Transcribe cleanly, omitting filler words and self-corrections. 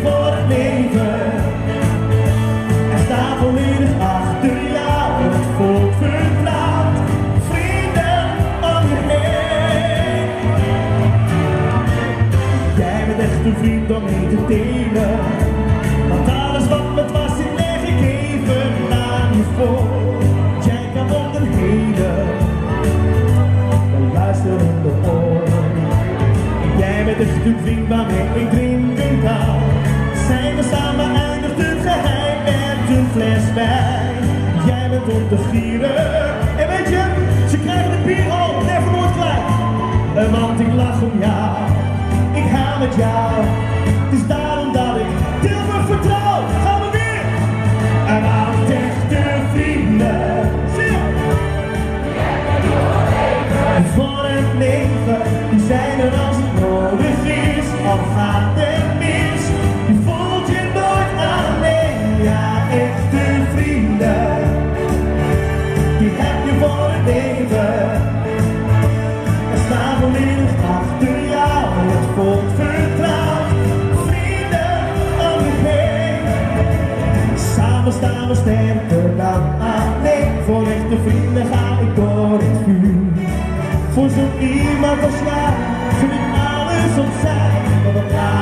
voor het leven. En sta volledig achter jou, het volk vertrouwt, vrienden om je heen. Jij bent echt een vriend om mee te delen, want alles wat me dwars zit leg ik even aan je voor. Jij kan onderheden, dan luisterende oor. Jij bent echt een vriend waarmee ik drinken kan. Zijn we samen eindigt het geheim met een fles wijn. Jij bent om te gieren. En weet je, ze krijgen de bier al, never nooit klein. Want ik lach om jou, ik hou met jou. Het is daarom dat ik Tilburg vertrouw. Gaan we weer! En aan echte vrienden. En voor het leven, die zijn er als het nodig is. Al gaat het mis, je voelt je nooit alleen. Ja, echte vrienden, die heb je voor het leven. En staan volledig achter jou, het volk vertrouwt, vrienden om je heen. Samen staan we sterker dan alleen. Voor echte vrienden ga ik door het vuur. Voor zo iemand als jij, gun ik alles opzij.